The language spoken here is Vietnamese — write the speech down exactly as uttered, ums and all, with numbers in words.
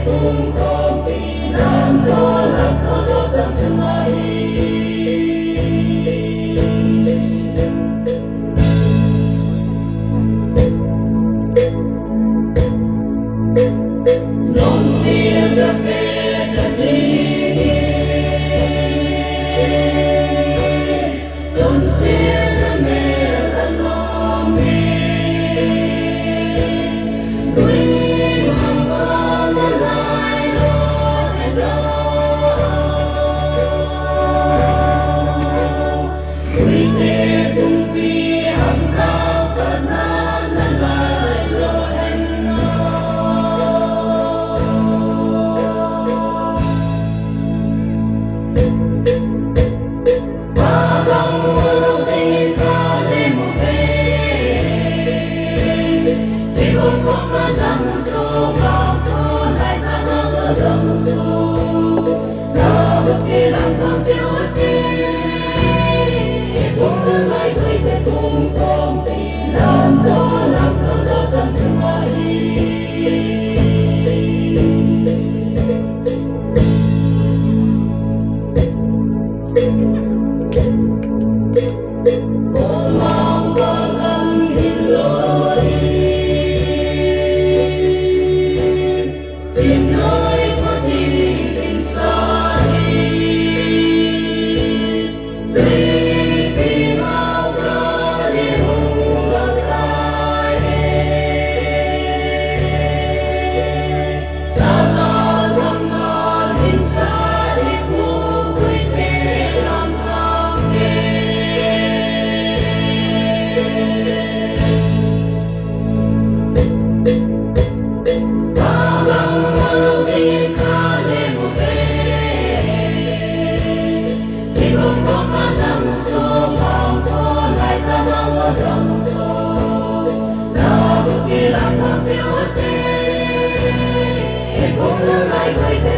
cùng không vì làm đó làm đó đó chẳng chẳng ai non sia da me da lì non sia da me da nome quên hàng ba da lai lo e da quên te tung pi hàng sao cả na na lai lo en ba bang mơ tình ca lên một thế để con con ta rằng số bao cô lại ra bao là rằng số là bất kỳ làm không chịu thế để con ta lại quay về cùng không thì làm đó làm đó đó chẳng thương ai cô mang con âm hình lối tìm nơi có tình tình xa đi tìm áo ca đi hùng ngược lại xa ta lắm mà hình xa đi phố vui vẻ làm sao ba bang mơ tình ca lên một thế khi không có ca rằng số bao cô lại ra bao là rằng số là bất kỳ làm không chịu thế để không ngờ lại quay về